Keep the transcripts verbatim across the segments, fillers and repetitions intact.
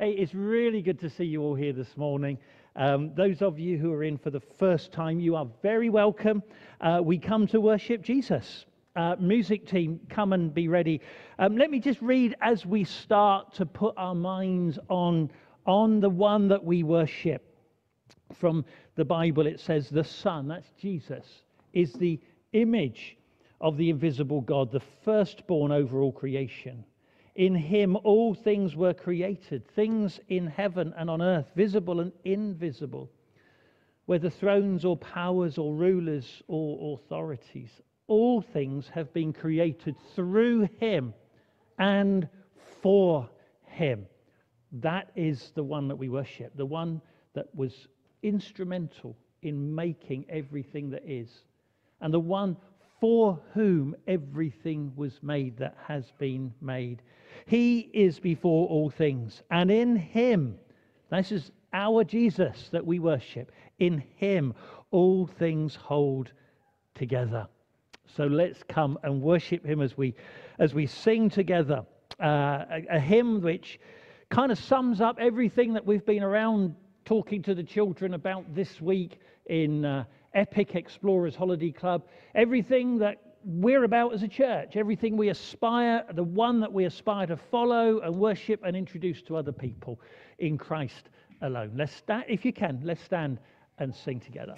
Hey, it's really good to see you all here this morning. Um, those of you who are in for the first time, you are very welcome. Uh, we come to worship Jesus. Uh, music team, come and be ready. Um, let me just read as we start to put our minds on, on the one that we worship. From the Bible, it says the Son, that's Jesus, is the image of the invisible God, the firstborn over all creation. In him all things were created, things in heaven and on earth, visible and invisible, whether thrones or powers or rulers or authorities. All things have been created through him and for him. That is the one that we worship, the one that was instrumental in making everything that is, and the one for whom everything was made that has been made. He is before all things, and in him, this is our Jesus that we worship, in him all things hold together. So let's come and worship him as we as we sing together uh, a, a hymn which kind of sums up everything that we've been around talking to the children about this week in uh, Epic Explorers Holiday Club. Everything that we're about as a church, everything we aspire, the one that we aspire to follow and worship and introduce to other people in Christ alone. Let's stand, if you can, let's stand and sing together.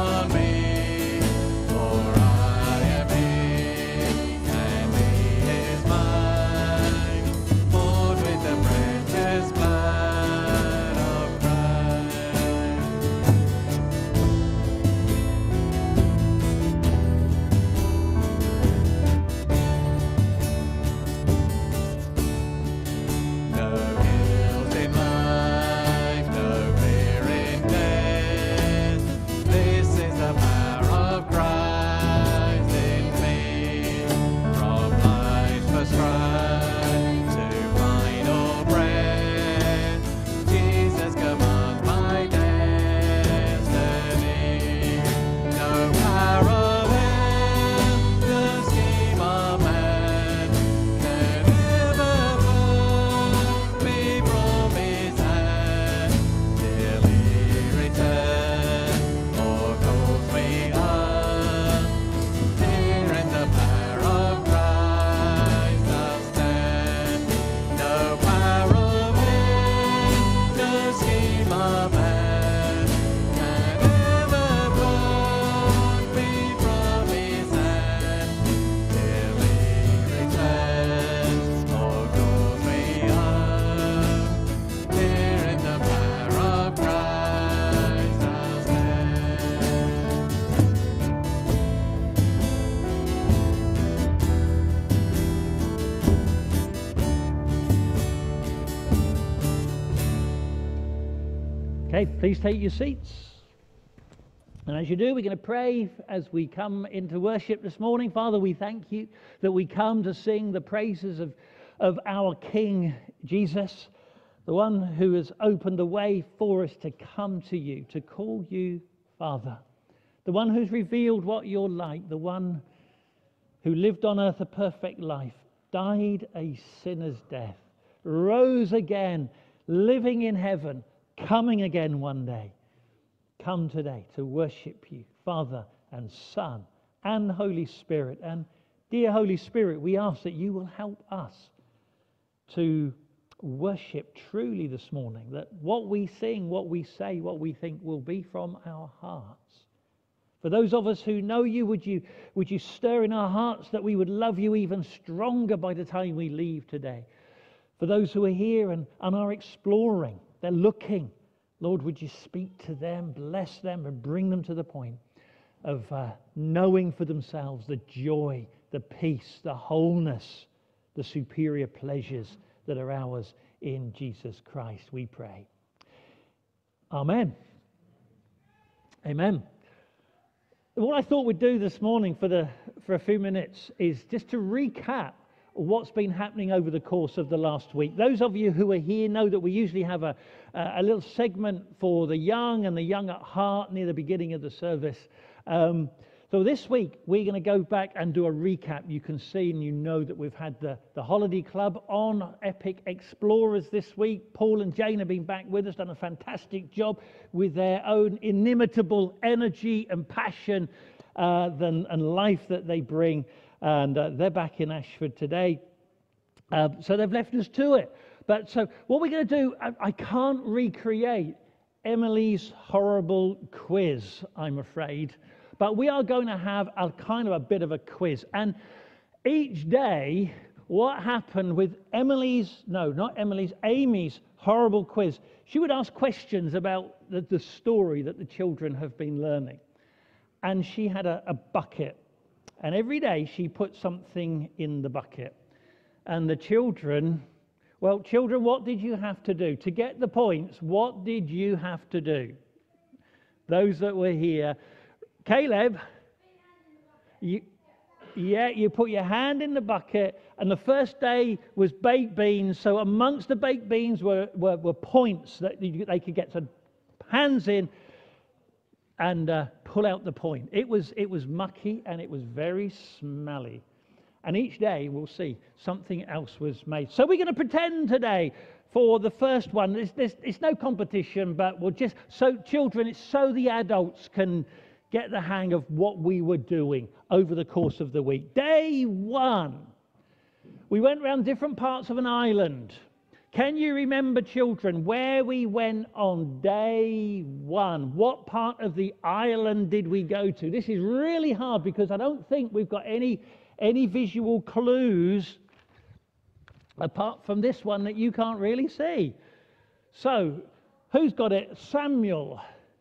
For I am He, and He is Okay, please take your seats. And as you do, we're going to pray as we come into worship this morning. Father, we thank you that we come to sing the praises of, of our King Jesus, the one who has opened the way for us to come to you, to call you Father, the one who's revealed what you're like, the one who lived on earth a perfect life, died a sinner's death, rose again, living in heaven, coming again one day. Come today to worship you, Father and Son and Holy Spirit. And dear Holy Spirit, we ask that you will help us to worship truly this morning, that what we sing, what we say, what we think will be from our hearts. For those of us who know you, would you, would you stir in our hearts that we would love you even stronger by the time we leave today? For those who are here and, and are exploring, they're looking, Lord, would you speak to them, bless them, and bring them to the point of uh, knowing for themselves the joy, the peace, the wholeness, the superior pleasures that are ours in Jesus Christ, we pray. Amen. Amen. What I thought we'd do this morning for the for a few minutes is just to recap what's been happening over the course of the last week. Those of you who are here know that we usually have a, a little segment for the young and the young at heart near the beginning of the service. Um, so this week we're going to go back and do a recap. You can see and you know that we've had the, the Holiday Club on Epic Explorers this week. Paul and Jane have been back with us, done a fantastic job with their own inimitable energy and passion uh, than, and life that they bring. And uh, they're back in Ashford today. Uh, so they've left us to it. But so what we're going to do, I, I can't recreate Emily's horrible quiz, I'm afraid. But we are going to have a kind of a bit of a quiz. And each day, what happened with Emily's, no, not Emily's, Amy's horrible quiz, she would ask questions about the, the story that the children have been learning. And she had a, a bucket. And every day she put something in the bucket. And the children, well, children, what did you have to do? To get the points, what did you have to do? Those that were here. Caleb, you, yeah, you put your hand in the bucket, and the first day was baked beans. So amongst the baked beans were, were, were points that they could get. So hands in, and uh, pull out the point. It was it was mucky and it was very smelly. And each day, we'll see, something else was made. So we're going to pretend today for the first one. It's, it's, it's no competition, but we'll just, so children, it's so the adults can get the hang of what we were doing over the course of the week. Day one, we went around different parts of an island. Can you remember, children, where we went on day one? What part of the island did we go to? This is really hard because I don't think we've got any, any visual clues apart from this one that you can't really see. So, who's got it? Samuel.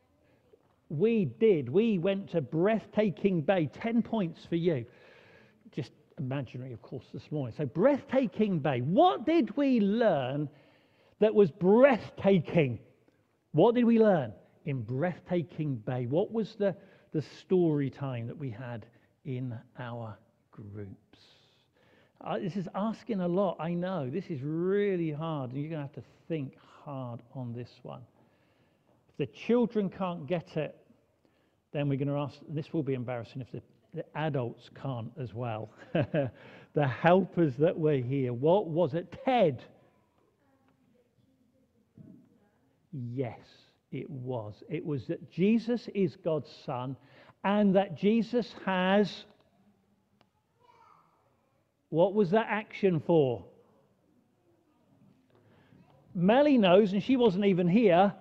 We did. We went to Breathtaking Bay. Ten points for you. Just imaginary, of course, this morning. So Breathtaking Bay. What did we learn that was breathtaking? What did we learn in Breathtaking Bay? What was the, the story time that we had in our groups? Uh, this is asking a lot, I know. This is really hard, and you're going to have to think hard on this one. If the children can't get it, then we're going to ask, this will be embarrassing if the The adults can't as well. The helpers that were here. What was it? Ted? Yes, it was. It was that Jesus is God's Son and that Jesus has... What was that action for? Melly knows, and she wasn't even here.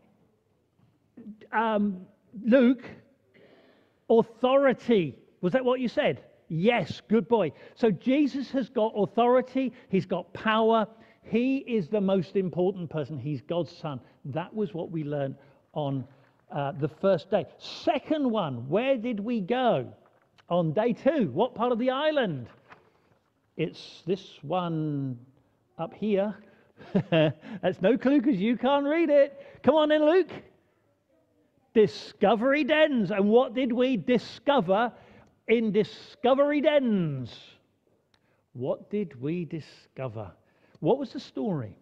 Um, Luke, authority. Was that what you said? Yes, good boy. So Jesus has got authority, he's got power, he is the most important person, he's God's Son. That was what we learned on uh, the first day. Second one, where did we go? On day two, what part of the island? It's this one up here, That's no clue because you can't read it. Come on then, Luke. Discovery dens. And what did we discover in discovery dens? What did we discover? What was the story?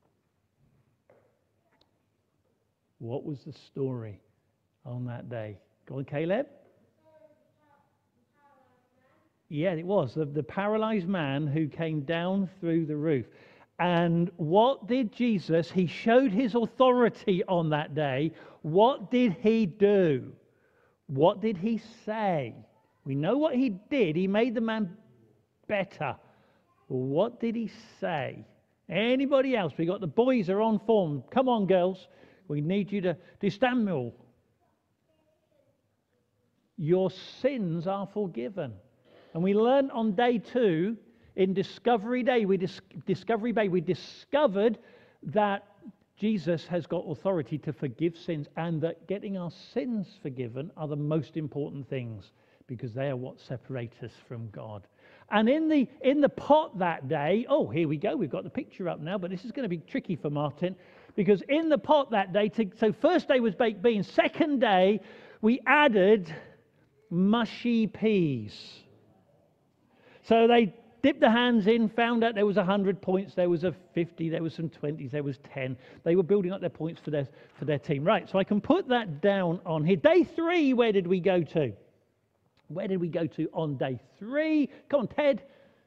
What was the story on that day? Go on, Caleb. Yeah, it was. The, the paralyzed man who came down through the roof. And what did Jesus? He showed his authority on that day. What did he do? What did he say? We know what he did. He made the man better. What did he say? Anybody else? We got the boys are on form. Come on, girls. We need you to do Samuel. Your sins are forgiven. And we learned on day two, in Discovery Day, we dis- Discovery Day, we discovered that Jesus has got authority to forgive sins, and that getting our sins forgiven are the most important things, because they are what separate us from God. And in the in the pot that day, oh, here we go, we've got the picture up now, but this is going to be tricky for Martin, because in the pot that day, to, so first day was baked beans, second day we added mushy peas. So they dipped their hands in, found out there was one hundred points, there was a fifty, there was some twenties, there was ten. They were building up their points for their, for their team. Right, so I can put that down on here. Day three, where did we go to? Where did we go to on day three? Come on, Ted.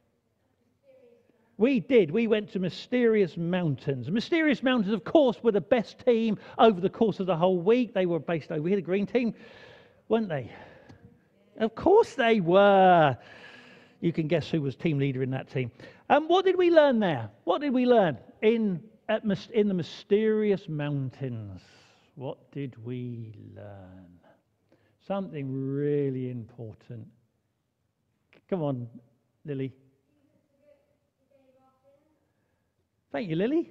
We did. We went to Mysterious Mountains. Mysterious Mountains, of course, were the best team over the course of the whole week. They were based over here, the green team, weren't they? Of course they were. You can guess who was team leader in that team. Um, what did we learn there? What did we learn in, at, in the Mysterious Mountains? What did we learn? Something really important. Come on, Lily. Thank you, Lily.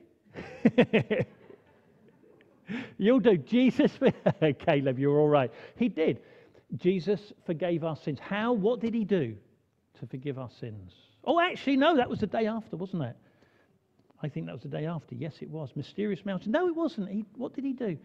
You'll do. Jesus, Caleb, you're all right. He did. Jesus forgave our sins. How? What did he do to forgive our sins? Oh, actually, no, that was the day after, wasn't it? I think that was the day after. Yes, it was. Mysterious Mountain. No, it wasn't. He, what did he do?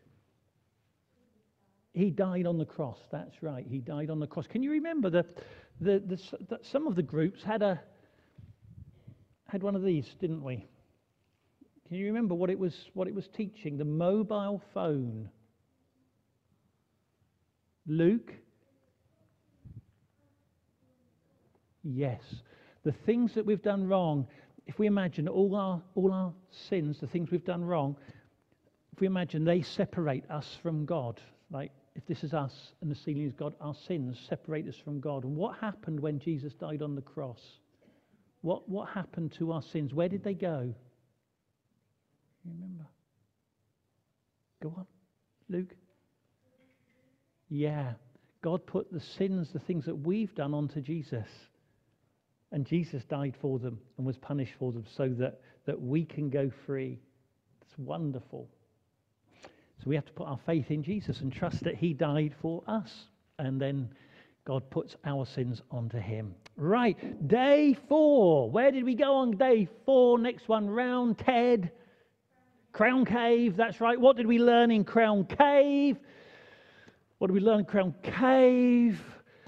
He died on the cross. That's right. He died on the cross. Can you remember the, the, the, the some of the groups had a had one of these, didn't we? Can you remember what it was? What it was teaching? The mobile phone. Luke. Yes, the things that we've done wrong. If we imagine all our all our sins, the things we've done wrong, if we imagine they separate us from God, like if this is us and the ceiling is God, our sins separate us from God. And what happened when Jesus died on the cross? What what happened to our sins? Where did they go? You remember? Go on, Luke. Yeah, God put the sins, the things that we've done, onto Jesus. And Jesus died for them and was punished for them so that, that we can go free. It's wonderful. So we have to put our faith in Jesus and trust that he died for us. And then God puts our sins onto him. Right, day four. Where did we go on day four? Next one round, Ted. Crown Cave, that's right. What did we learn in Crown Cave? What did we learn in Crown Cave?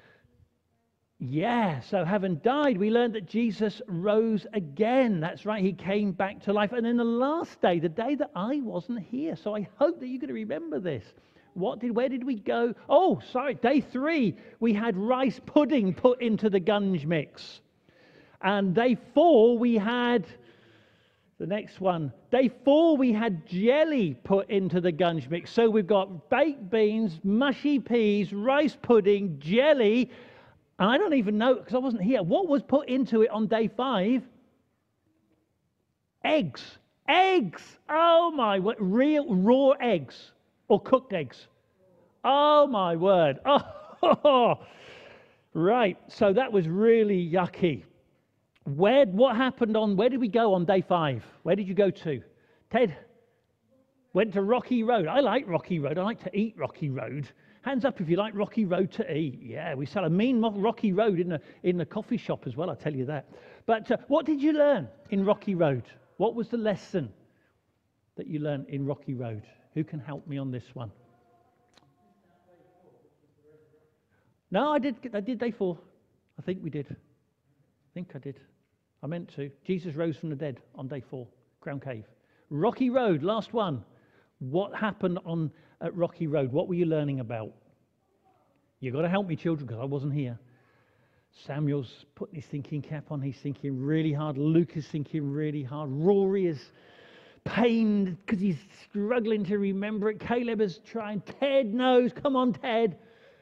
Yeah, so having died, we learned that Jesus rose again. That's right, he came back to life. And then the last day, the day that I wasn't here. So I hope that you're going to remember this. What did, where did we go? Oh, sorry, day three, we had rice pudding put into the gunge mix. And day four, we had, the next one, day four, we had jelly put into the gunge mix. So we've got baked beans, mushy peas, rice pudding, jelly. And I don't even know, because I wasn't here, what was put into it on day five? Eggs. Eggs. Oh, my word. Real raw eggs or cooked eggs. Oh, my word. Oh, right. So that was really yucky. Where? What happened on, where did we go on day five? Where did you go to? Ted? Went to Rocky Road. I like Rocky Road. I like to eat Rocky Road. Hands up if you like Rocky Road to eat. Yeah, we sell a mean Rocky Road in the in the coffee shop as well, I'll tell you that. But uh, what did you learn in Rocky Road? What was the lesson that you learned in Rocky Road? Who can help me on this one? No, I did. I did day four. I think we did. I think I did. I meant to. Jesus rose from the dead on day four. Crown Cave. Rocky Road, last one. What happened on at Rocky Road? What were you learning about? You've got to help me, children, because I wasn't here. Samuel's putting his thinking cap on. He's thinking really hard. Luke is thinking really hard. Rory is pained because he's struggling to remember it. Caleb is trying. Ted knows. Come on, Ted.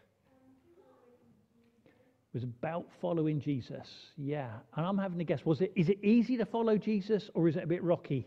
It was about following Jesus. Yeah. And I'm having to guess. Was it? Is it easy to follow Jesus, or is it a bit rocky?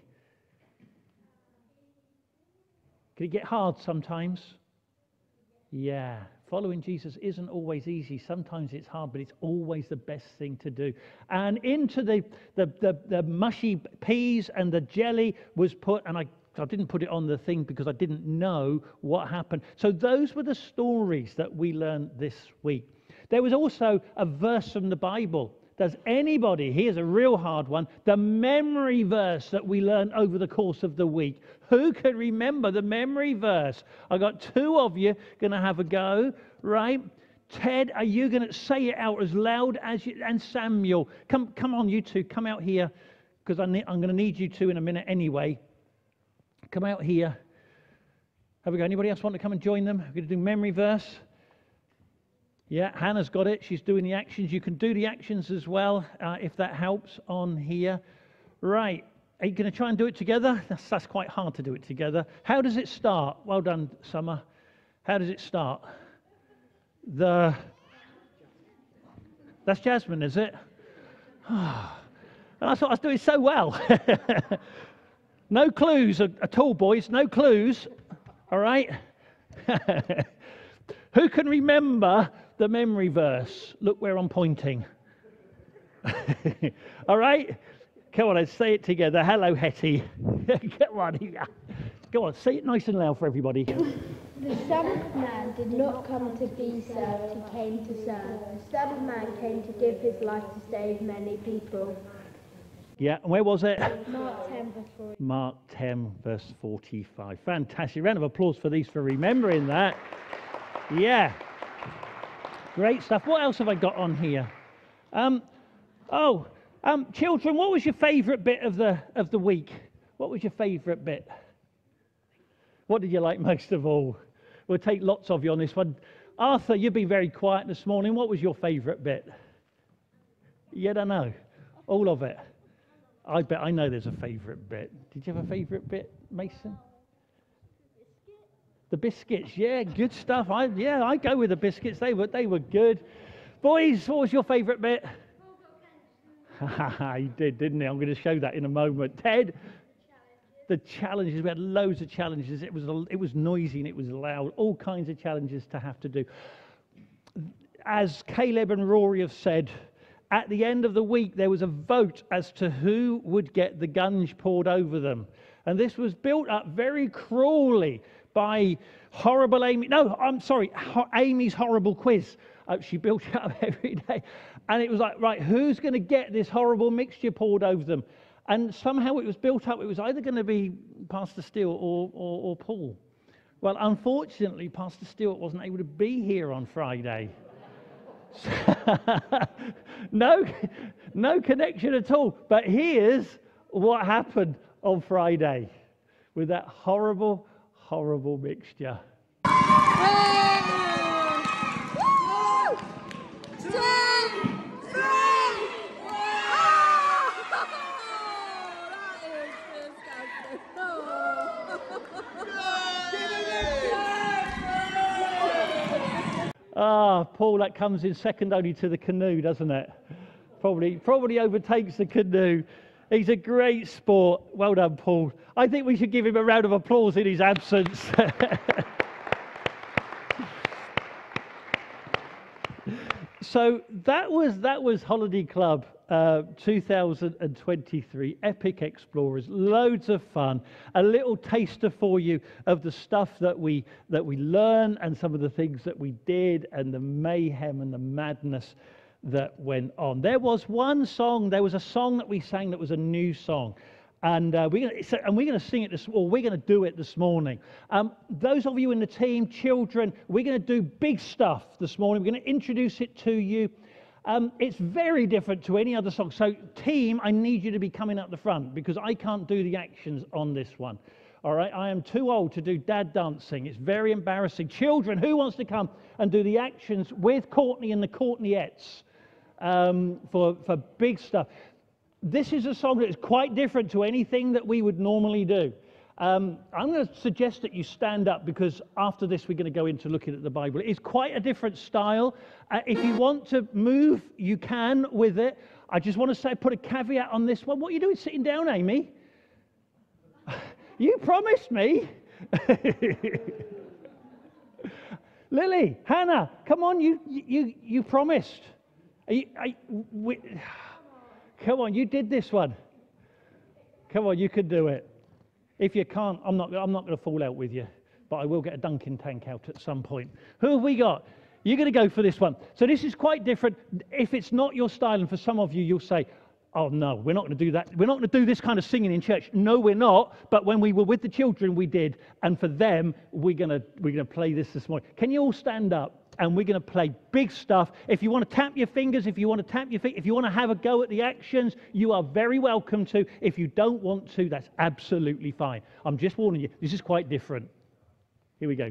Can it get hard sometimes? Yeah. Following Jesus isn't always easy. Sometimes it's hard, but it's always the best thing to do. And into the the, the, the mushy peas and the jelly was put, and I, I didn't put it on the thing because I didn't know what happened. So those were the stories that we learned this week. There was also a verse from the Bible. Does anybody, here's a real hard one, the memory verse that we learned over the course of the week? Who can remember the memory verse? I got two of you going to have a go, right? Ted, are you going to say it out as loud as you, and Samuel? Come come on, you two, come out here, because I'm going to need you two in a minute anyway. Come out here. Have we got anybody else want to come and join them? We're going to do memory verse. Yeah, Hannah's got it. She's doing the actions. You can do the actions as well, uh, if that helps on here. Right. Are you going to try and do it together? That's, that's quite hard to do it together. How does it start? Well done, Summer. How does it start? The... That's Jasmine, is it? And I thought I was doing so well. No clues at all, boys. No clues. All right? Who can remember the memory verse? Look where I'm pointing. All right? Come on, let's say it together. Hello, Hetty. Come on. Go on, say it nice and loud for everybody. The Son of Man did not come to be served, he came to serve. The Son of Man came to give his life to save many people. Yeah, and where was it? Mark ten, verse forty. Mark ten, verse forty-five. Fantastic. Round of applause for these for remembering that. Yeah. Great stuff. What else have I got on here? Um, oh, um, children, what was your favourite bit of the of the week? What was your favourite bit? What did you like most of all? We'll take lots of you on this one. Arthur, you've been very quiet this morning. What was your favourite bit? You don't know. All of it. I bet I know there's a favourite bit. Did you have a favourite bit, Mason? The biscuits, yeah, good stuff. I yeah, I go with the biscuits. They were they were good. Boys, what was your favourite bit? He did, didn't he? I'm going to show that in a moment. Ted, the challenges. We had loads of challenges. It was it was noisy and it was loud. All kinds of challenges to have to do. As Caleb and Rory have said, at the end of the week there was a vote as to who would get the gunge poured over them, and this was built up very cruelly by horrible Amy. No, I'm sorry, Ho- Amy's horrible quiz. Uh, she built it up every day. And it was like, right, who's going to get this horrible mixture poured over them? And somehow it was built up. It was either going to be Pastor Stuart or, or, or Paul. Well, unfortunately, Pastor Stuart wasn't able to be here on Friday. no, no connection at all. But here's what happened on Friday with that horrible, horrible mixture. Ah, Paul, that comes in second only to the canoe, doesn't it? Probably, probably overtakes the canoe. He's a great sport. Well done, Paul. I think we should give him a round of applause in his absence. So that was that was Holiday Club uh, two thousand twenty-three. Epic Explorers, loads of fun. A little taster for you of the stuff that we that we learned and some of the things that we did and the mayhem and the madness that went on. There was one song. There was a song that we sang that was a new song, And uh, we're going to and we're going to sing it this, or we're going to do it this morning. Um, those of you in the team, children, we're going to do big stuff this morning. We're going to introduce it to you. Um, it's very different to any other song. So, team, I need you to be coming up the front because I can't do the actions on this one. All right, I am too old to do dad dancing. It's very embarrassing. Children, who wants to come and do the actions with Courtney and the Courtneyettes um, for for big stuff? This is a song that is quite different to anything that we would normally do. Um, I'm going to suggest that you stand up because after this we're going to go into looking at the Bible. It's quite a different style. Uh, if you want to move, you can with it. I just want to say, put a caveat on this one. What are you doing sitting down, Amy? You promised me. Lily, Hannah, come on, you you you promised. Are you, are you, we, Come on, you did this one. Come on, you can do it. If you can't, I'm not, I'm not going to fall out with you, but I will get a Dunkin' tank out at some point. Who have we got? You're going to go for this one. So this is quite different. If it's not your style, and for some of you, you'll say, oh no, we're not going to do that. We're not going to do this kind of singing in church. No, we're not. But when we were with the children, we did. And for them, we're going to, we're going to play this this morning. Can you all stand up? And we're going to play big stuff. If you want to tap your fingers, if you want to tap your feet, if you want to have a go at the actions, you are very welcome to. If you don't want to, that's absolutely fine. I'm just warning you, this is quite different. Here we go.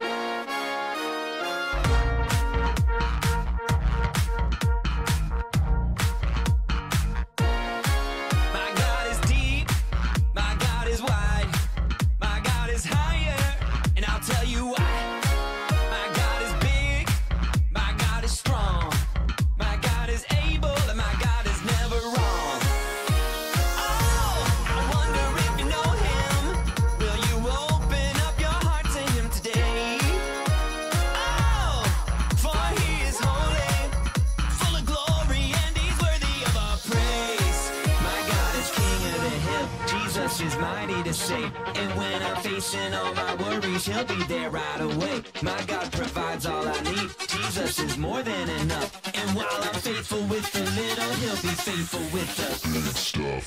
And when I'm facing all my worries, he'll be there right away. My God provides all I need. Jesus is more than enough. And while I'm faithful with the little, he'll be faithful with the big stuff.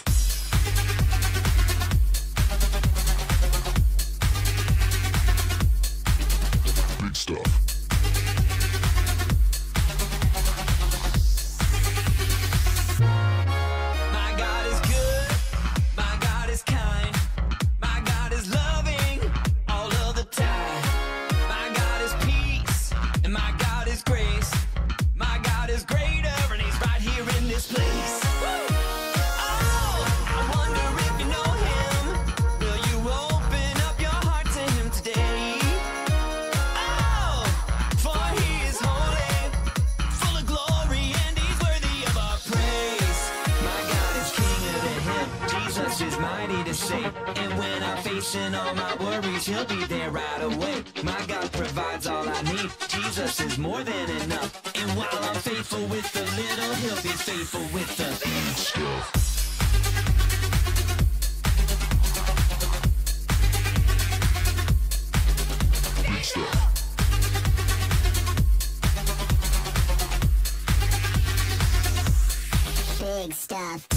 Big stuff. All my worries, he'll be there right away. My God provides all I need. Jesus is more than enough. And while I'm faithful with the little, he'll be faithful with the big stuff. Big stuff. Big stuff.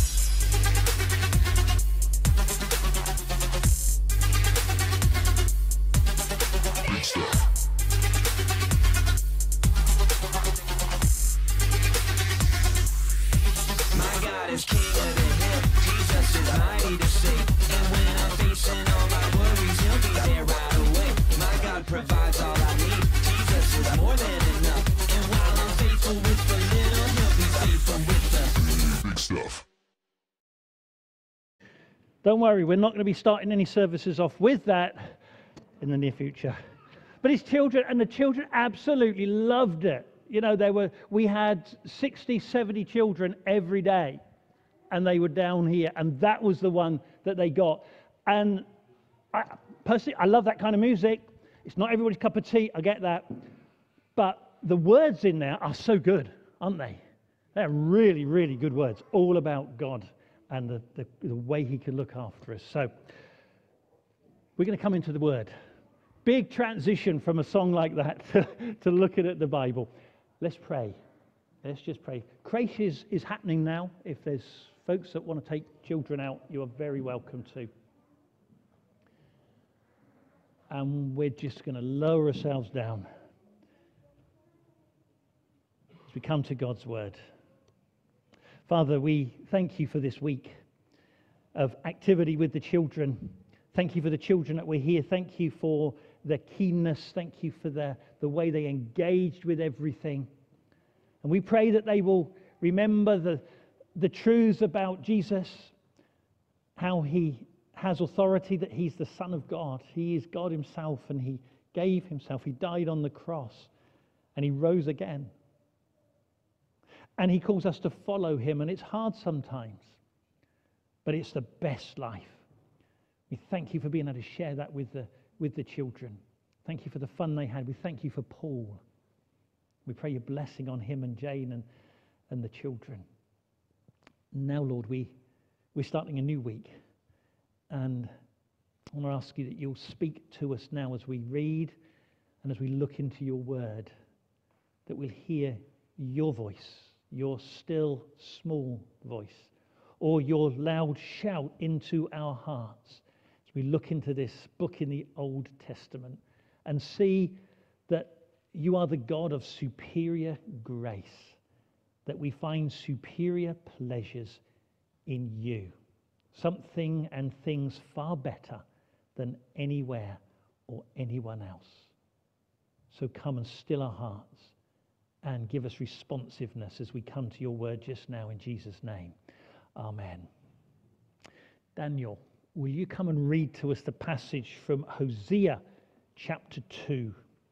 Provides all I need. Jesus is more than enough. And while I'm faithful with the little, he'll be faithful with the big stuff. Don't worry, we're not going to be starting any services off with that in the near future. But his children, and the children absolutely loved it. You know, they were. We had sixty, seventy children every day, and they were down here, and that was the one that they got. And I, personally, I love that kind of music. It's not everybody's cup of tea, I get that. But the words in there are so good, aren't they? They're really, really good words, all about God and the, the, the way he can look after us. So we're going to come into the Word. Big transition from a song like that to, to looking at the Bible. Let's pray. Let's just pray. Creche is, is happening now. If there's Folks that want to take children out, you are very welcome to. And we're just going to lower ourselves down as we come to God's word. Father, we thank you for this week of activity with the children. Thank you for the children that were here. Thank you for their keenness. Thank you for the, the way they engaged with everything. And we pray that they will remember the, the truths about Jesus, how he has authority, that he's the Son of God. He is God himself, and he gave himself. He died on the cross, and he rose again. And he calls us to follow him, and it's hard sometimes, but it's the best life. We thank you for being able to share that with the, with the children. Thank you for the fun they had. We thank you for Paul. We pray your blessing on him and Jane and, and the children. Now, Lord, we, we're starting a new week. And I want to ask you that you'll speak to us now as we read and as we look into your word, that we'll hear your voice, your still small voice, or your loud shout into our hearts as we look into this book in the Old Testament and see that you are the God of superior grace, that we find superior pleasures in you. Something and things far better than anywhere or anyone else. So come and still our hearts and give us responsiveness as we come to your word just now in Jesus' name. Amen. Daniel, will you come and read to us the passage from Hosea chapter two?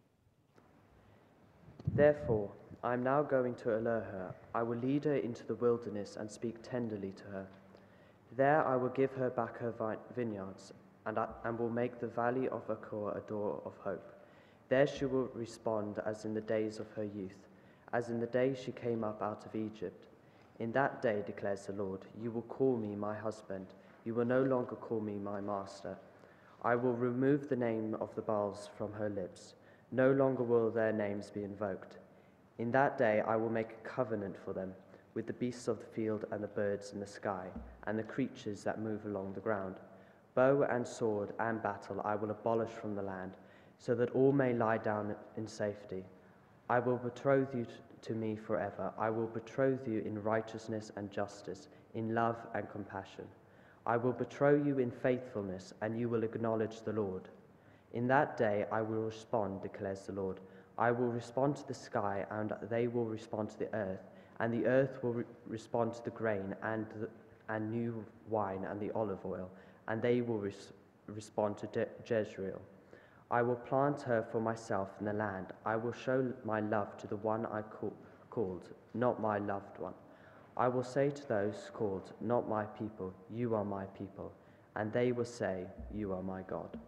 Therefore, I am now going to allure her. I will lead her into the wilderness and speak tenderly to her. There I will give her back her vineyards, and, I, and will make the valley of Achor a door of hope. There she will respond as in the days of her youth, as in the day she came up out of Egypt. In that day, declares the Lord, you will call me my husband. You will no longer call me my master. I will remove the name of the Baals from her lips. No longer will their names be invoked. In that day I will make a covenant for them with the beasts of the field and the birds in the sky and the creatures that move along the ground. Bow and sword and battle I will abolish from the land, so that all may lie down in safety. I will betroth you to me forever. I will betroth you in righteousness and justice, in love and compassion. I will betroth you in faithfulness, and you will acknowledge the Lord. In that day I will respond, declares the Lord. I will respond to the sky, and they will respond to the earth, and the earth will re- respond to the grain and the, and new wine and the olive oil, and they will res- respond to De- Jezreel. I will plant her for myself in the land. I will show my love to the one I call, called, not my loved one. I will say to those called, not my people, you are my people, and they will say, you are my God.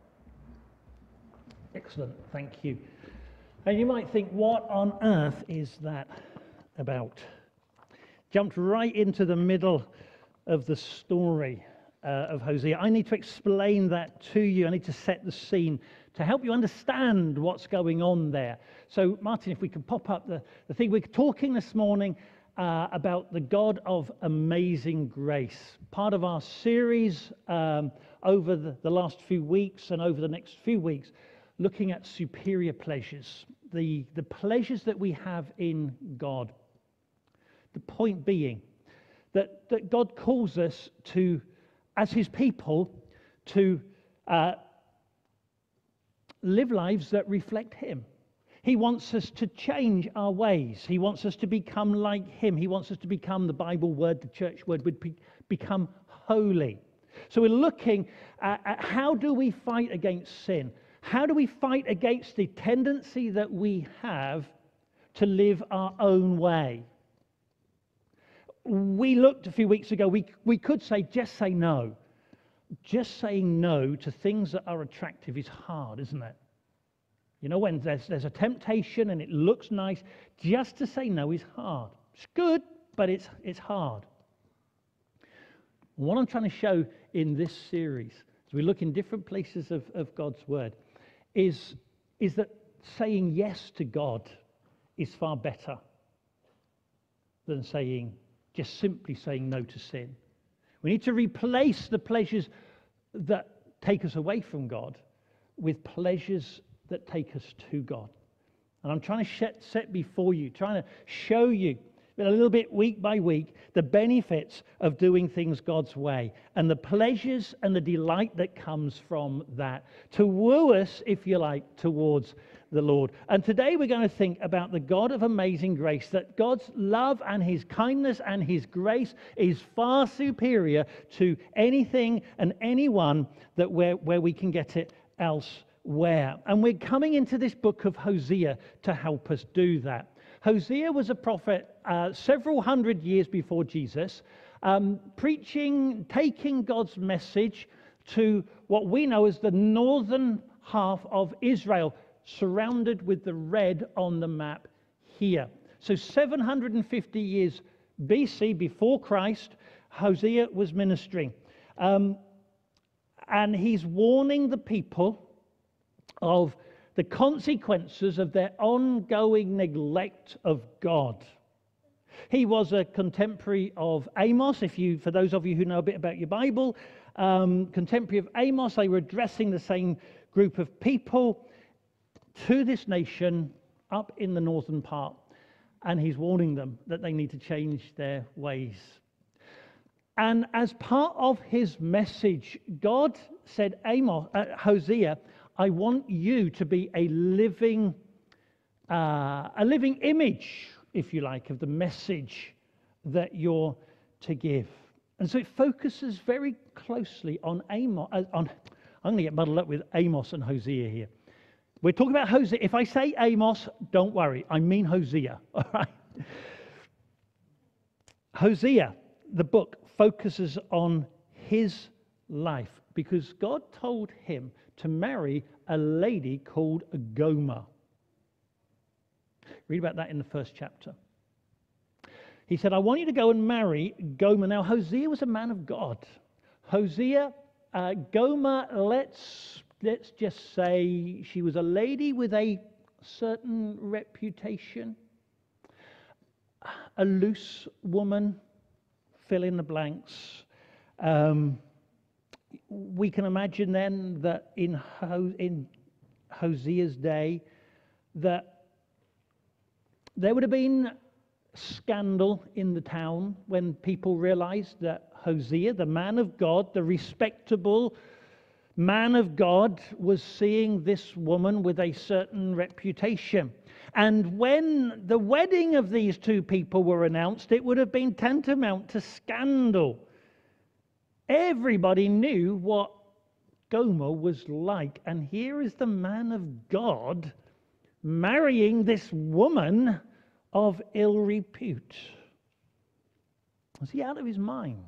Excellent, thank you. And you might think, what on earth is that about? Jumped right into the middle of the story uh, of Hosea. I need to explain that to you. I need to set the scene to help you understand what's going on there. So, Martin, if we could pop up the, the thing. We're talking this morning uh, about the God of amazing grace. Part of our series um, over the, the last few weeks and over the next few weeks, looking at superior pleasures, the, the pleasures that we have in God. The point being that, that God calls us to, as his people, to uh, live lives that reflect him. He wants us to change our ways. He wants us to become like him. He wants us to become, the Bible word, the church word, would be, become holy. So we're looking at, at how do we fight against sin? How do we fight against the tendency that we have to live our own way? We looked a few weeks ago, we, we could say, just say no. Just saying no to things that are attractive is hard, isn't it? You know, when there's, there's a temptation and it looks nice, just to say no is hard. It's good, but it's, it's hard. What I'm trying to show in this series, as we look in different places of, of God's Word, is, is that saying yes to God is far better than saying, just simply saying no to sin. We need to replace the pleasures that take us away from God with pleasures that take us to God. And I'm trying to set before you, trying to show you a little bit week by week the benefits of doing things God's way and the pleasures and the delight that comes from that to woo us, if you like, towards the Lord. And today we're going to think about the God of amazing grace, that God's love and his kindness and his grace is far superior to anything and anyone that where, where we can get it elsewhere. And we're coming into this book of Hosea to help us do that. Hosea was a prophet uh, several hundred years before Jesus, um, preaching, taking God's message to what we know as the northern half of Israel, surrounded with the red on the map here. So seven hundred fifty years B C, before Christ, Hosea was ministering. Um, and he's warning the people of the consequences of their ongoing neglect of God. He was a contemporary of Amos. If you, for those of you who know a bit about your Bible, um, contemporary of Amos, they were addressing the same group of people to this nation up in the northern part, and he's warning them that they need to change their ways. And as part of his message, God said, Amos, uh, Hosea, I want you to be a living, uh, a living image, if you like, of the message that you're to give. And so it focuses very closely on Amos. Uh, on, I'm going to get muddled up with Amos and Hosea here. We're talking about Hosea. If I say Amos, don't worry. I mean Hosea. All right. Hosea, the book, focuses on his life because God told him to marry a lady called Gomer. Read about that in the first chapter. He said, I want you to go and marry Gomer. Now, Hosea was a man of God. Hosea, uh, Gomer, let's, let's just say she was a lady with a certain reputation. A loose woman, fill in the blanks. Um, we can imagine then that in, Ho- in Hosea's day that there would have been scandal in the town when people realized that Hosea, the man of God, the respectable man of God, was seeing this woman with a certain reputation. And when the wedding of these two people were announced, it would have been tantamount to scandal. Everybody knew what Gomer was like. And here is the man of God marrying this woman of ill repute. Was he out of his mind?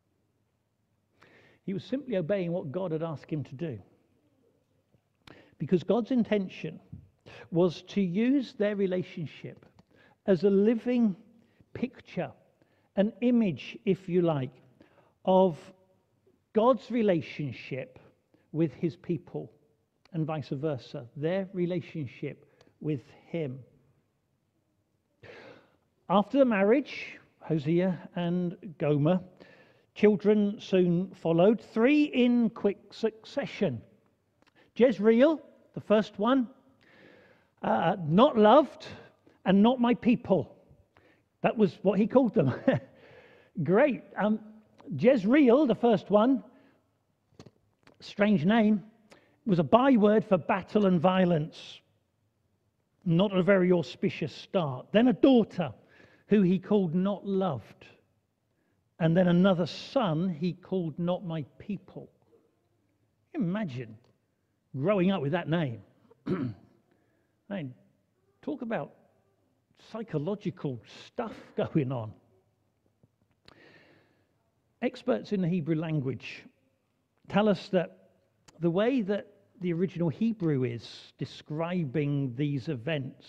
He was simply obeying what God had asked him to do. Because God's intention was to use their relationship as a living picture, an image, if you like, of God's relationship with his people and vice versa, their relationship with him. After the marriage, Hosea and Gomer, children soon followed, three in quick succession. Jezreel, the first one, uh, not loved and not my people. That was what he called them. Great. Um, Jezreel, the first one, strange name, was a byword for battle and violence. Not a very auspicious start. Then a daughter who he called not loved. And then another son he called not my people. Imagine growing up with that name. I mean, talk about psychological stuff going on. Experts in the Hebrew language tell us that the way that the original Hebrew is describing these events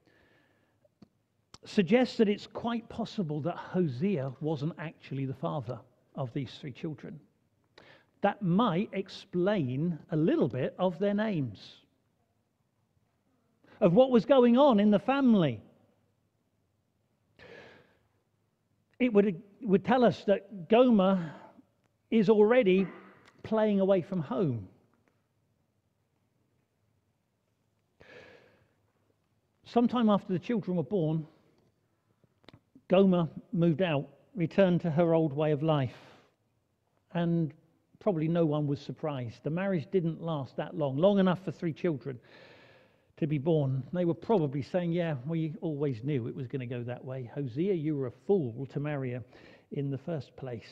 suggests that it's quite possible that Hosea wasn't actually the father of these three children. That might explain a little bit of their names, of what was going on in the family. It would, it would tell us that Gomer is already playing away from home. Sometime after the children were born, Gomer moved out, returned to her old way of life, and probably no one was surprised. The marriage didn't last that long, long enough for three children to be born. They were probably saying, yeah, we always knew it was going to go that way. Hosea, you were a fool to marry her in the first place.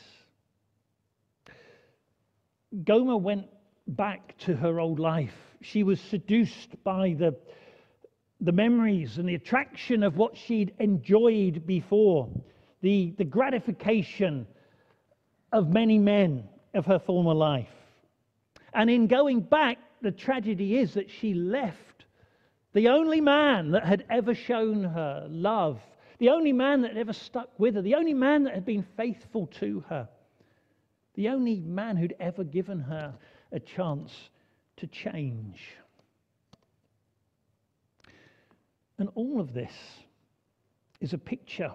Gomer went back to her old life. She was seduced by the the memories and the attraction of what she'd enjoyed before, the, the gratification of many men of her former life. And in going back, the tragedy is that she left the only man that had ever shown her love, the only man that had ever stuck with her, the only man that had been faithful to her, the only man who'd ever given her a chance to change. And all of this is a picture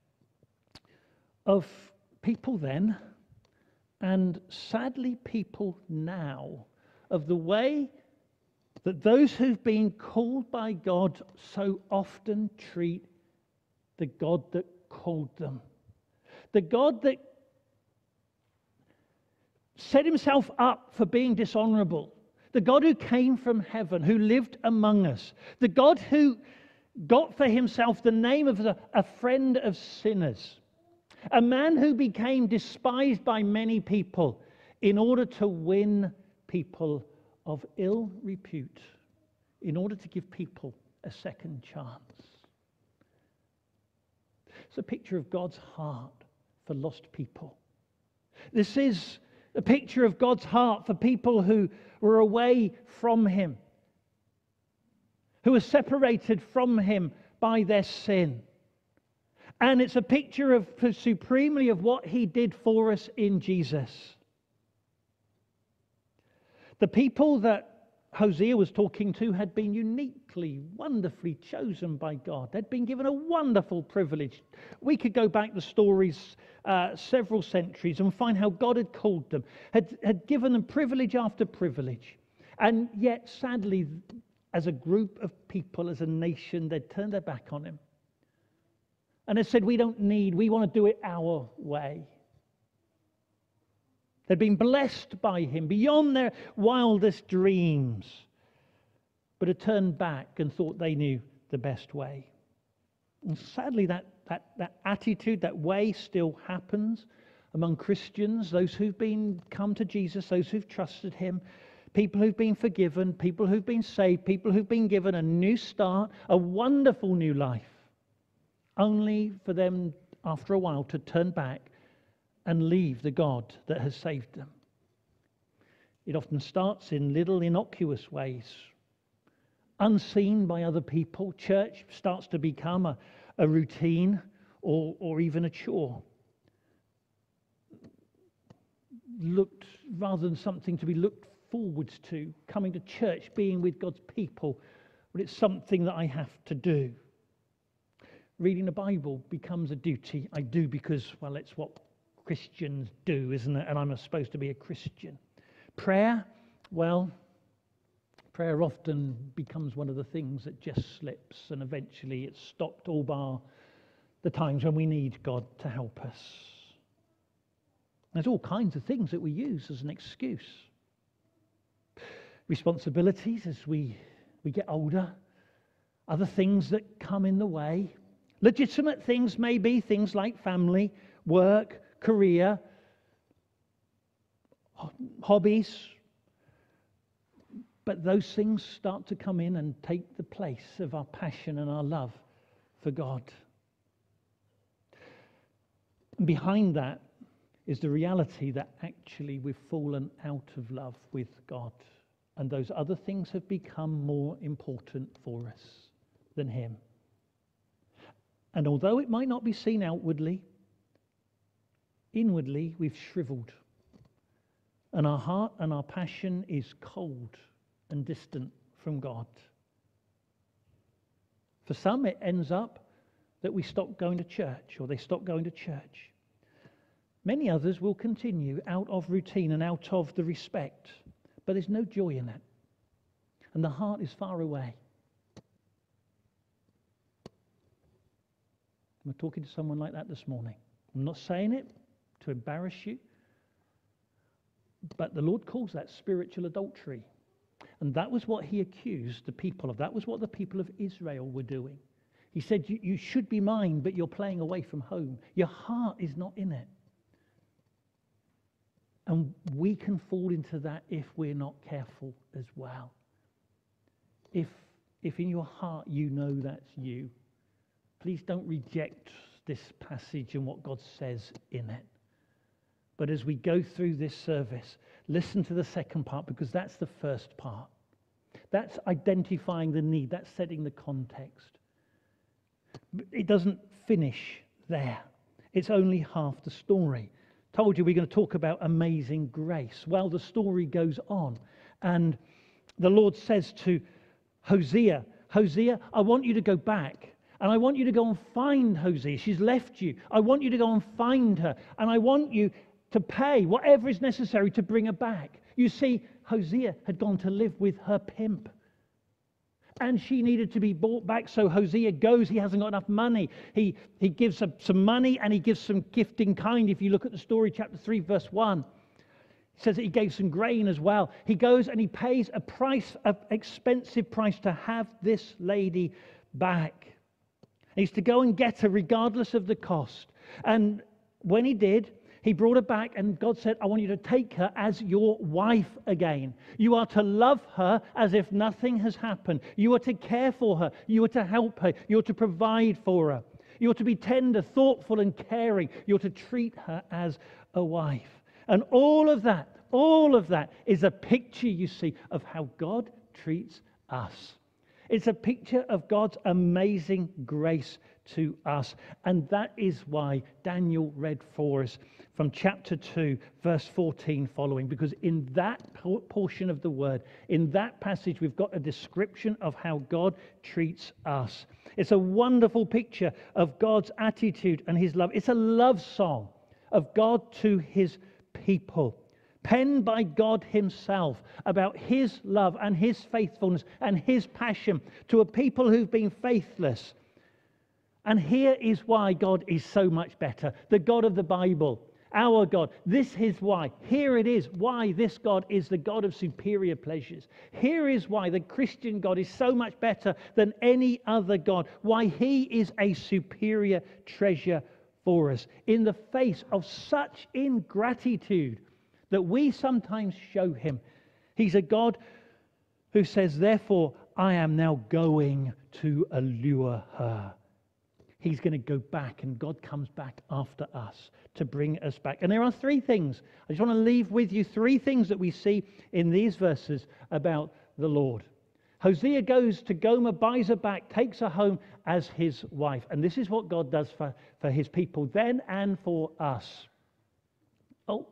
of people then, and sadly people now, of the way that those who've been called by God so often treat the God that called them. The God that set himself up for being dishonorable. The God who came from heaven, who lived among us. The God who got for himself the name of a, a friend of sinners. A man who became despised by many people in order to win people of ill repute, in order to give people a second chance. It's a picture of God's heart for lost people. This is a picture of God's heart for people who were away from him, who were separated from him by their sin. And it's a picture of supremely of what he did for us in Jesus. The people that Hosea was talking to had been uniquely, wonderfully chosen by God. They'd been given a wonderful privilege. We could go back the stories uh, several centuries and find how God had called them, had, had given them privilege after privilege. And yet, sadly, as a group of people, as a nation, they'd turned their back on him. And they said, we don't need, we want to do it our way. They'd been blessed by him beyond their wildest dreams, but had turned back and thought they knew the best way. And sadly, that, that, that attitude, that way still happens among Christians, those who've been come to Jesus, those who've trusted him, people who've been forgiven, people who've been saved, people who've been given a new start, a wonderful new life, only for them after a while to turn back and leave the God that has saved them. It often starts in little innocuous ways, unseen by other people. Church starts to become a, a routine or, or even a chore. Looked rather than something to be looked forwards to, coming to church, being with God's people, but it's something that I have to do. Reading the Bible becomes a duty. I do because, well, it's what Christians do, isn't it? And I'm supposed to be a Christian. Prayer, well, prayer often becomes one of the things that just slips, and eventually it's stopped, all bar the times when we need God to help us. There's all kinds of things that we use as an excuse. Responsibilities as we, we get older, other things that come in the way. Legitimate things may be things like family, work, career, hobbies, but those things start to come in and take the place of our passion and our love for God. And behind that is the reality that actually we've fallen out of love with God, and those other things have become more important for us than him. And although it might not be seen outwardly, inwardly we've shriveled, and our heart and our passion is cold and distant from God. For some, it ends up that we stop going to church, or they stop going to church. Many others will continue out of routine and out of the respect, but there's no joy in it. And the heart is far away. I'm talking to someone like that this morning. I'm not saying it to embarrass you, but the Lord calls that spiritual adultery. And that was what he accused the people of. That was what the people of Israel were doing. He said, you, you should be mine, but you're playing away from home. Your heart is not in it. And we can fall into that if we're not careful as well. If, if in your heart you know that's you, please don't reject this passage and what God says in it. But as we go through this service, listen to the second part, because that's the first part. That's identifying the need. That's setting the context. It doesn't finish there. It's only half the story. Told you we're going to talk about amazing grace. Well, the story goes on. And the Lord says to Hosea, Hosea, I want you to go back. And I want you to go and find Hosea. She's left you. I want you to go and find her. And I want you to pay whatever is necessary to bring her back. You see, Hosea had gone to live with her pimp. And she needed to be brought back. So Hosea goes. He hasn't got enough money. He, he gives her some money and he gives some gift in kind. If you look at the story, chapter three, verse one. It says that he gave some grain as well. He goes and he pays a price, an expensive price to have this lady back. He's to go and get her regardless of the cost. And when he did, he brought her back, and God said, I want you to take her as your wife again. You are to love her as if nothing has happened. You are to care for her. You are to help her. You are to provide for her. You are to be tender, thoughtful, and caring. You are to treat her as a wife. And all of that, all of that is a picture, you see, of how God treats us. It's a picture of God's amazing grace to us. And that is why Daniel read for us from chapter two, verse fourteen following. Because in that portion of the word, in that passage, we've got a description of how God treats us. It's a wonderful picture of God's attitude and his love. It's a love song of God to his people, penned by God himself, about his love and his faithfulness and his passion to a people who've been faithless. And here is why God is so much better. The God of the Bible, our God. This is why. Here it is why this God is the God of superior pleasures. Here is why the Christian God is so much better than any other God. Why he is a superior treasure for us in the face of such ingratitude that we sometimes show him. He's a God who says, therefore, I am now going to allure her. He's going to go back, and God comes back after us to bring us back. And there are three things. I just want to leave with you three things that we see in these verses about the Lord. Hosea goes to Gomer, buys her back, takes her home as his wife. And this is what God does for, for his people then and for us. Oh,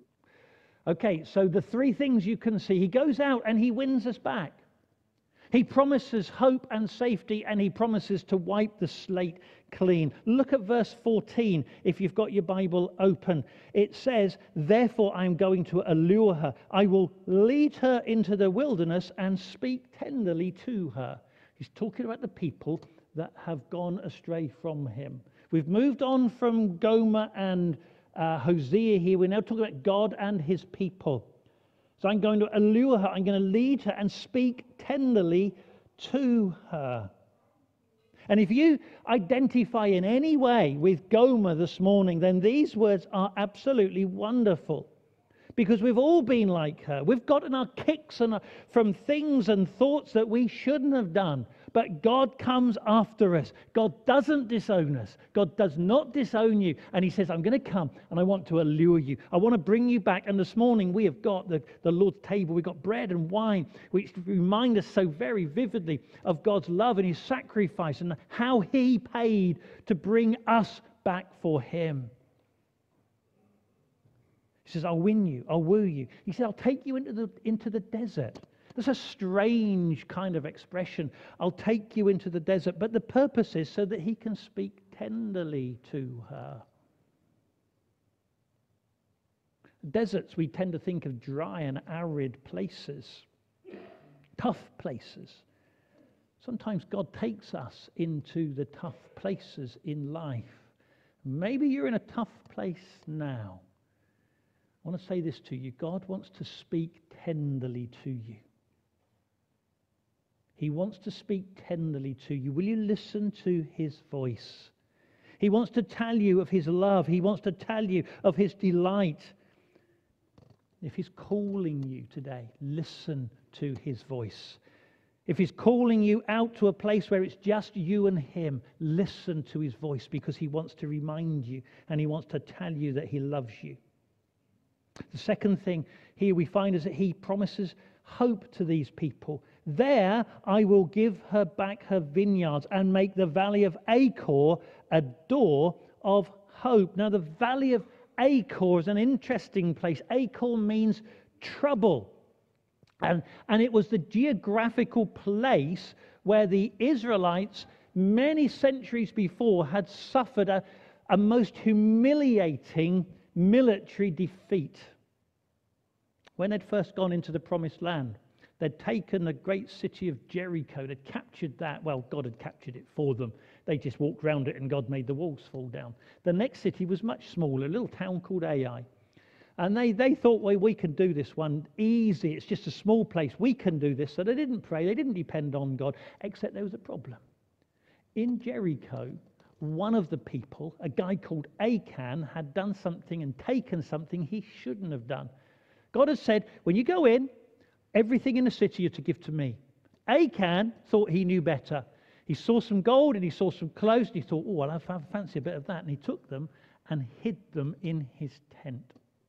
okay, so the three things you can see. He goes out and he wins us back. He promises hope and safety, and he promises to wipe the slate clean. Look at verse fourteen, if you've got your Bible open. It says, therefore I am going to allure her. I will lead her into the wilderness and speak tenderly to her. He's talking about the people that have gone astray from him. We've moved on from Gomer and uh, Hosea here. We're now talking about God and his people. So I'm going to allure her, I'm going to lead her and speak tenderly to her. And if you identify in any way with Gomer this morning, then these words are absolutely wonderful. Because we've all been like her. We've gotten our kicks and our, from things and thoughts that we shouldn't have done. But God comes after us. God doesn't disown us. God does not disown you. And he says, I'm going to come and I want to allure you. I want to bring you back. And this morning we have got the, the Lord's table. We've got bread and wine, which remind us so very vividly of God's love and his sacrifice and how he paid to bring us back for him. He says, I'll win you, I'll woo you. He said, I'll take you into the, into the desert. That's a strange kind of expression. I'll take you into the desert. But the purpose is so that he can speak tenderly to her. Deserts, we tend to think of dry and arid places, tough places. Sometimes God takes us into the tough places in life. Maybe you're in a tough place now. I want to say this to you. God wants to speak tenderly to you. He wants to speak tenderly to you. Will you listen to his voice? He wants to tell you of his love. He wants to tell you of his delight. If he's calling you today, listen to his voice. If he's calling you out to a place where it's just you and him, listen to his voice, because he wants to remind you and he wants to tell you that he loves you. The second thing here we find is that he promises hope to these people. There I will give her back her vineyards and make the valley of Achor a door of hope. Now the valley of Achor is an interesting place. Achor means trouble. And, and it was the geographical place where the Israelites, many centuries before, had suffered a, a most humiliating military defeat. When they'd first gone into the promised land, they'd taken the great city of Jericho. They'd captured that. Well, God had captured it for them. They just walked around it and God made the walls fall down. The next city was much smaller, a little town called Ai. And they, they thought, well, we can do this one easy. It's just a small place. We can do this. So they didn't pray. They didn't depend on God, except there was a problem. In Jericho, one of the people, a guy called Achan, had done something and taken something he shouldn't have done. God had said, when you go in, everything in the city you're to give to me. Achan thought he knew better. He saw some gold and he saw some clothes and he thought, oh, well, I fancy a bit of that. And he took them and hid them in his tent.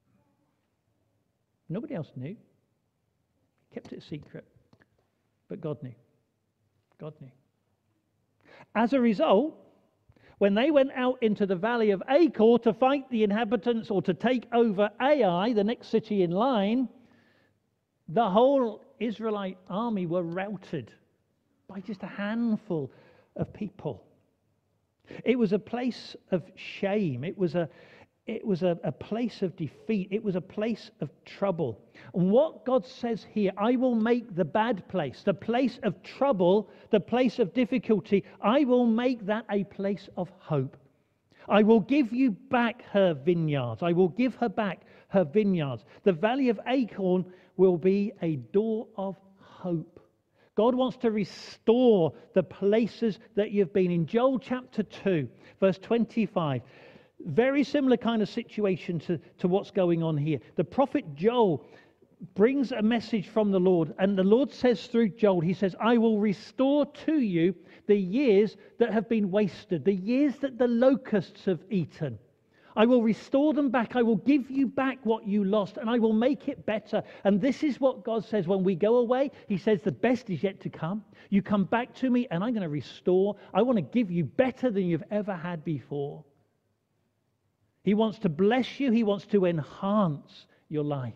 Nobody else knew. He kept it a secret. But God knew. God knew. As a result, when they went out into the valley of Achor to fight the inhabitants or to take over Ai, the next city in line, the whole Israelite army were routed by just a handful of people. It was a place of shame. It was a It was a, a place of defeat. It was a place of trouble. And what God says here, I will make the bad place, the place of trouble, the place of difficulty, I will make that a place of hope. I will give you back her vineyards. I will give her back her vineyards. The valley of Achor will be a door of hope. God wants to restore the places that you've been in. Joel chapter two, verse twenty-five. Very similar kind of situation to, to what's going on here. The prophet Joel brings a message from the Lord, and the Lord says through Joel, he says, I will restore to you the years that have been wasted, the years that the locusts have eaten. I will restore them back. I will give you back what you lost, and I will make it better. And this is what God says when we go away. He says the best is yet to come. You come back to me, and I'm going to restore. I want to give you better than you've ever had before. He wants to bless you. He wants to enhance your life.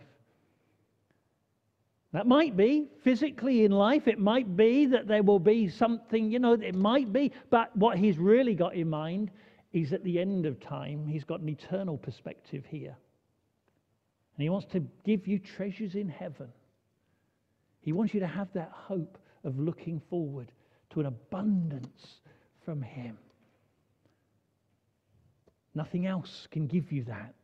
That might be physically in life. It might be that there will be something, you know, it might be. But what he's really got in mind is at the end of time, he's got an eternal perspective here. And he wants to give you treasures in heaven. He wants you to have that hope of looking forward to an abundance from him. Nothing else can give you that.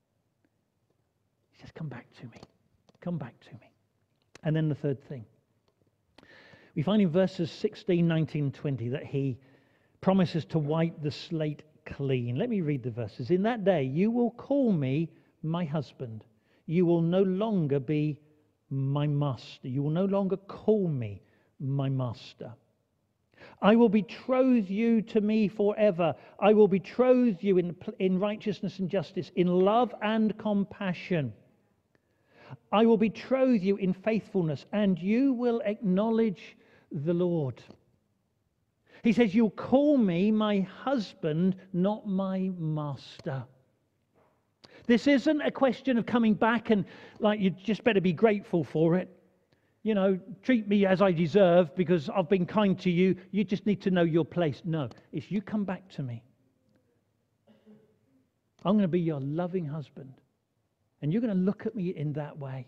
He says, come back to me. Come back to me. And then the third thing. We find in verses sixteen, nineteen, twenty that he promises to wipe the slate clean. Let me read the verses. In that day you will call me my husband. You will no longer be my master. You will no longer call me my master. I will betroth you to me forever. I will betroth you in, in righteousness and justice, in love and compassion. I will betroth you in faithfulness, and you will acknowledge the Lord. He says, you'll call me my husband, not my master. This isn't a question of coming back and, like, you just better be grateful for it. You know, treat me as I deserve because I've been kind to you. You just need to know your place. No, it's you come back to me. I'm going to be your loving husband. And you're going to look at me in that way.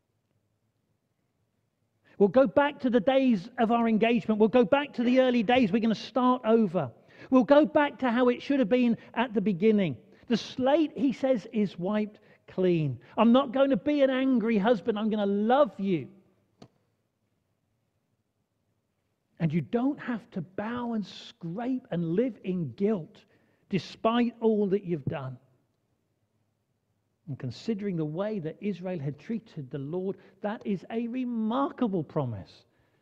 We'll go back to the days of our engagement. We'll go back to the early days. We're going to start over. We'll go back to how it should have been at the beginning. The slate, he says, is wiped clean. I'm not going to be an angry husband. I'm going to love you. And you don't have to bow and scrape and live in guilt despite all that you've done. And considering the way that Israel had treated the Lord, that is a remarkable promise.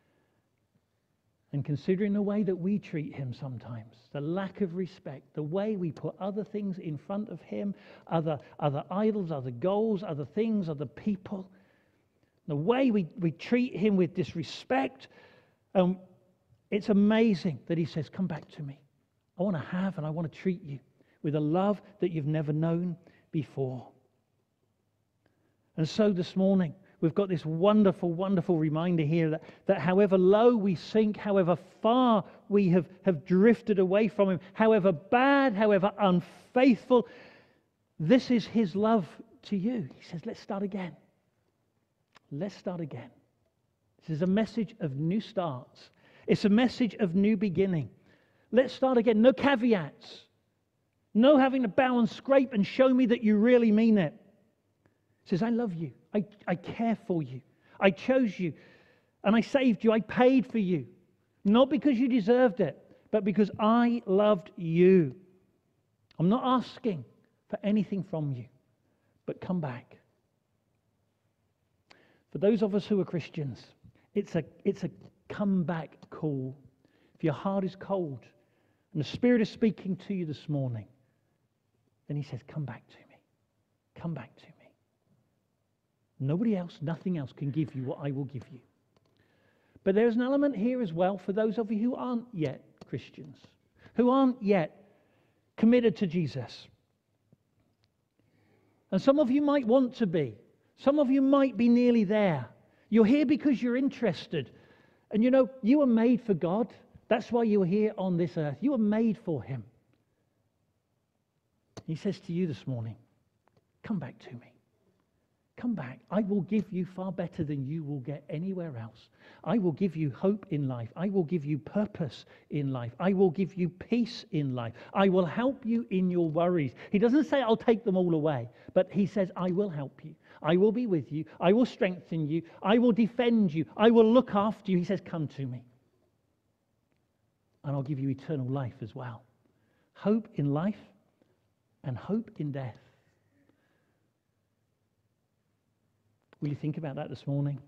And considering the way that we treat him sometimes, the lack of respect, the way we put other things in front of him, other, other idols, other goals, other things, other people, the way we, we treat him with disrespect, um, it's amazing that he says, come back to me. I want to have and I want to treat you with a love that you've never known before. And so this morning, we've got this wonderful, wonderful reminder here that, that however low we sink, however far we have, have drifted away from him, however bad, however unfaithful, this is his love to you. He says, let's start again. Let's start again. This is a message of new starts. It's a message of new beginning. Let's start again. No caveats. No having to bow and scrape and show me that you really mean it. He says, I love you. I, I care for you. I chose you. And I saved you. I paid for you. Not because you deserved it, but because I loved you. I'm not asking for anything from you, but come back. For those of us who are Christians, it's a, it's a come back call. If your heart is cold and the Spirit is speaking to you this morning, then he says, come back to me. Come back to me. Nobody else, nothing else can give you what I will give you. But there's an element here as well for those of you who aren't yet Christians, who aren't yet committed to Jesus. And some of you might want to be. Some of you might be nearly there. You're here because you're interested. And you know, you were made for God. That's why you were here on this earth. You were made for him. He says to you this morning, come back to me. Come back. I will give you far better than you will get anywhere else. I will give you hope in life. I will give you purpose in life. I will give you peace in life. I will help you in your worries. He doesn't say I'll take them all away, but he says I will help you. I will be with you. I will strengthen you. I will defend you. I will look after you. He says, come to me. And I'll give you eternal life as well. Hope in life and hope in death. Will you think about that this morning?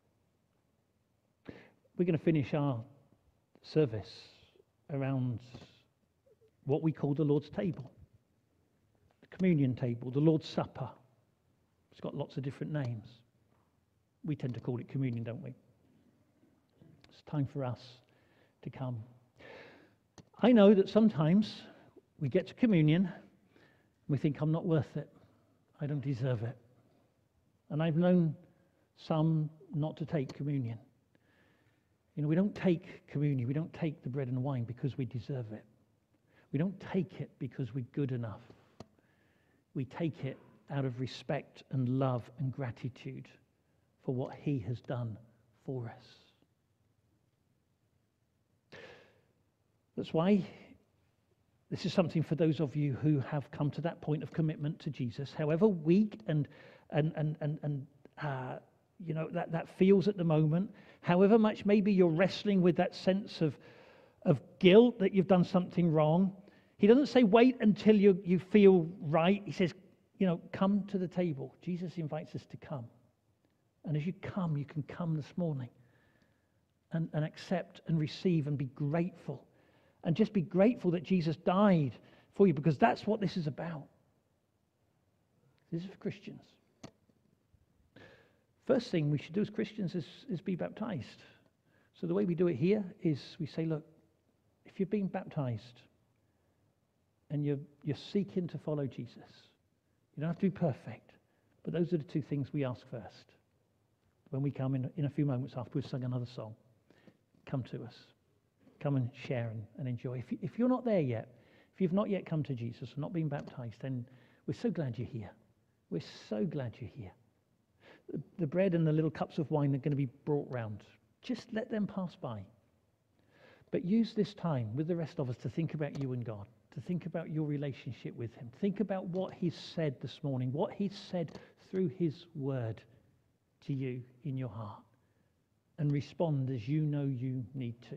We're going to finish our service around what we call the Lord's table, the communion table, the Lord's Supper. It's got lots of different names. We tend to call it communion, don't we? It's time for us to come. I know that sometimes we get to communion and we think, I'm not worth it. I don't deserve it. And I've known some not to take communion. You know, we don't take communion, we don't take the bread and wine because we deserve it. We don't take it because we're good enough. We take it out of respect and love and gratitude for what he has done for us. That's why this is something for those of you who have come to that point of commitment to Jesus, however weak and and and and, and uh, you know that, that feels at the moment, however much maybe you're wrestling with that sense of of guilt that you've done something wrong. He doesn't say wait until you, you feel right. He says, you know, come to the table. Jesus invites us to come. And as you come, you can come this morning and, and accept and receive and be grateful. And just be grateful that Jesus died for you, because that's what this is about. This is for Christians. First thing we should do as Christians is, is be baptized. So the way we do it here is we say, look, if you've been baptized and you're, you're seeking to follow Jesus, you don't have to be perfect, but those are the two things we ask first. When we come in, in a few moments after we've sung another song, come to us. Come and share and, and enjoy. If, you, if you're not there yet, if you've not yet come to Jesus and not been baptized, then we're so glad you're here. We're so glad you're here. The, the bread and the little cups of wine are going to be brought round. Just let them pass by. But use this time with the rest of us to think about you and God, to think about your relationship with him. Think about what he's said this morning, what he's said through his word to you in your heart. And respond as you know you need to.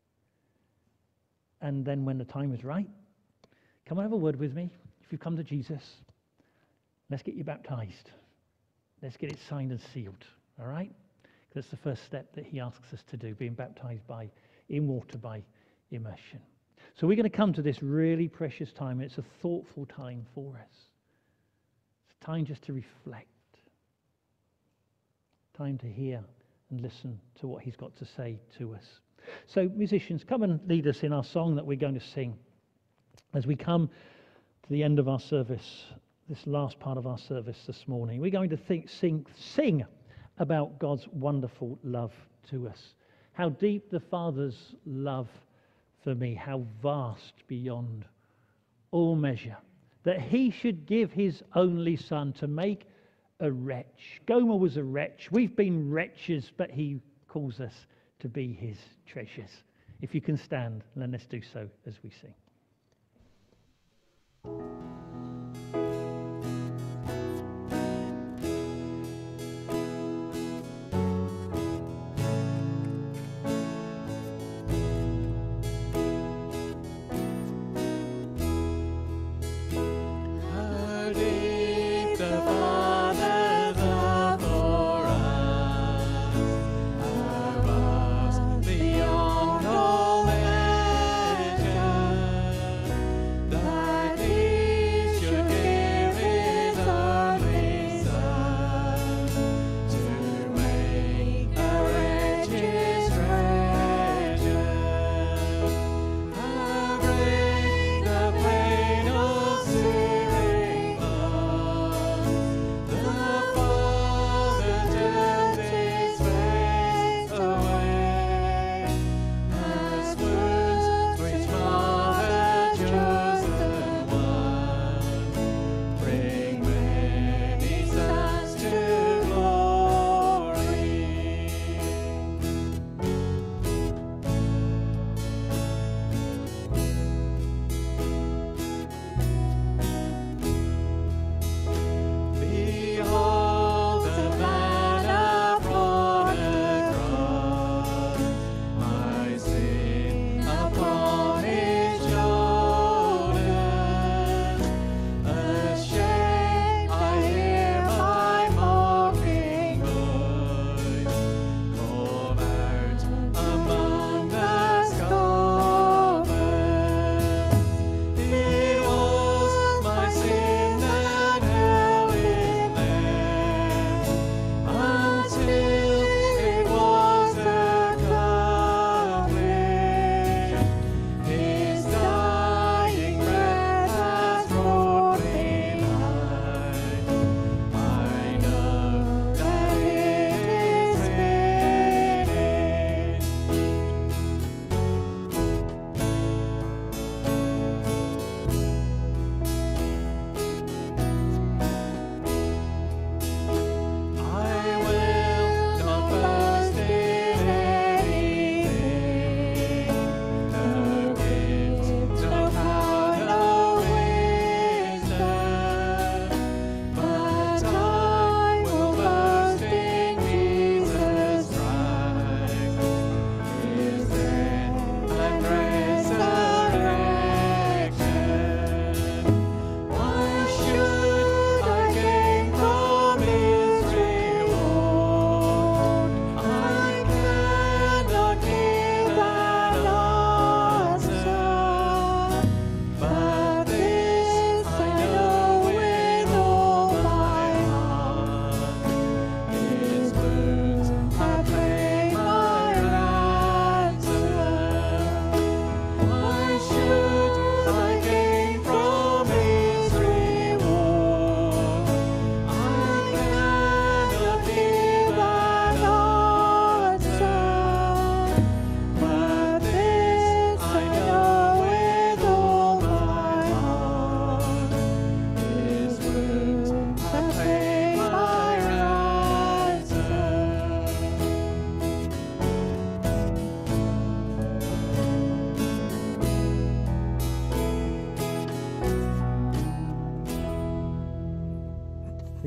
And then when the time is right, come and have a word with me. If you've come to Jesus, let's get you baptized. Let's get it signed and sealed, all right? That's the first step that he asks us to do, being baptized by in water by immersion. So we're going to come to this really precious time. It's a thoughtful time for us. It's time just to reflect. Time to hear and listen to what he's got to say to us. So musicians, come and lead us in our song that we're going to sing as we come to the end of our service, this last part of our service this morning. We're going to think, sing, sing about God's wonderful love to us. How deep the Father's love for me, how vast beyond all measure, that he should give his only son to make a wretch. Gomer was a wretch. We've been wretches, but he calls us to be his treasures. If you can stand, then let's do so as we sing. Beyond all measure.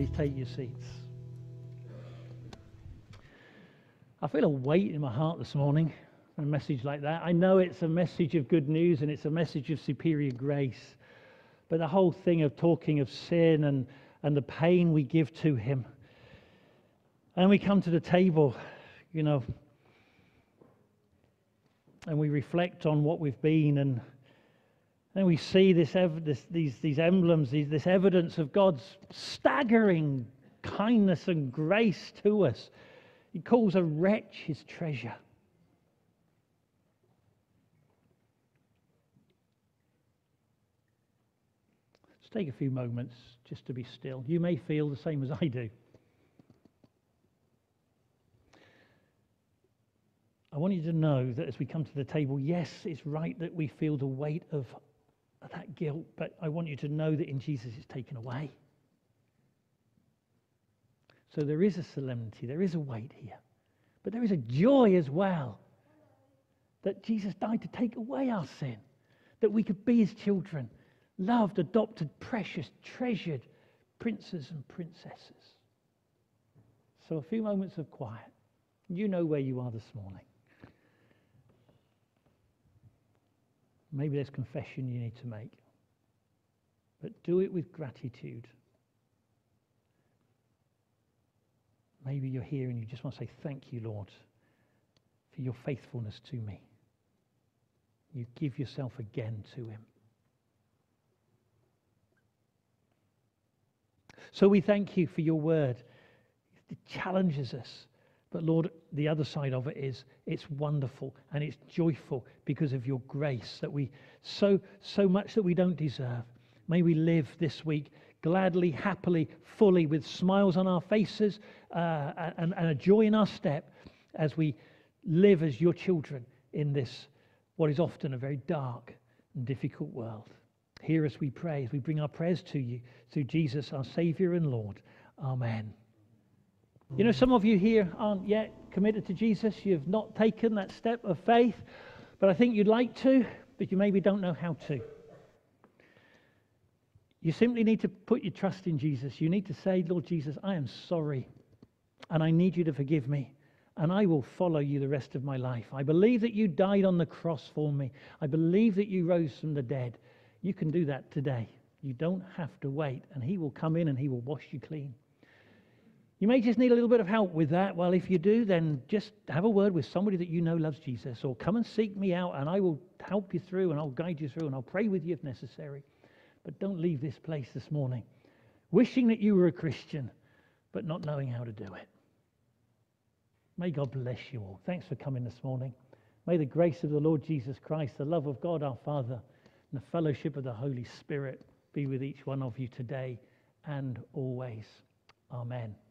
Please take your seats. I feel a weight in my heart this morning, a message like that. I know it's a message of good news and it's a message of superior grace. But the whole thing of talking of sin and, and the pain we give to him. And we come to the table, you know, and we reflect on what we've been, and then we see this, ev- this these these emblems, these, this evidence of God's staggering kindness and grace to us. He calls a wretch his treasure. Let's take a few moments just to be still. You may feel the same as I do. I want you to know that as we come to the table, yes, it's right that we feel the weight of that guilt, but I want you to know that in Jesus it's taken away. So there is a solemnity, there is a weight here, but there is a joy as well that Jesus died to take away our sin, that we could be his children, loved, adopted, precious, treasured princes and princesses. So a few moments of quiet. You know where you are this morning. Maybe there's confession you need to make. But do it with gratitude. Maybe you're here and you just want to say, thank you, Lord, for your faithfulness to me. You give yourself again to him. So we thank you for your word. It challenges us. But Lord, the other side of it is it's wonderful and it's joyful because of your grace that we so so much that we don't deserve. May we live this week gladly, happily, fully, with smiles on our faces uh, and, and a joy in our step as we live as your children in this, what is often a very dark and difficult world. Hear us, we pray, as we bring our prayers to you through Jesus, our Saviour and Lord. Amen. You know, some of you here aren't yet committed to Jesus. You've not taken that step of faith, but I think you'd like to, but you maybe don't know how to. You simply need to put your trust in Jesus. You need to say, Lord Jesus, I am sorry, and I need you to forgive me, and I will follow you the rest of my life. I believe that you died on the cross for me. I believe that you rose from the dead. You can do that today. You don't have to wait, and he will come in and he will wash you clean. You may just need a little bit of help with that. Well, if you do, then just have a word with somebody that you know loves Jesus, or come and seek me out and I will help you through and I'll guide you through and I'll pray with you if necessary. But don't leave this place this morning wishing that you were a Christian but not knowing how to do it. May God bless you all. Thanks for coming this morning. May the grace of the Lord Jesus Christ, the love of God our Father, and the fellowship of the Holy Spirit be with each one of you today and always. Amen.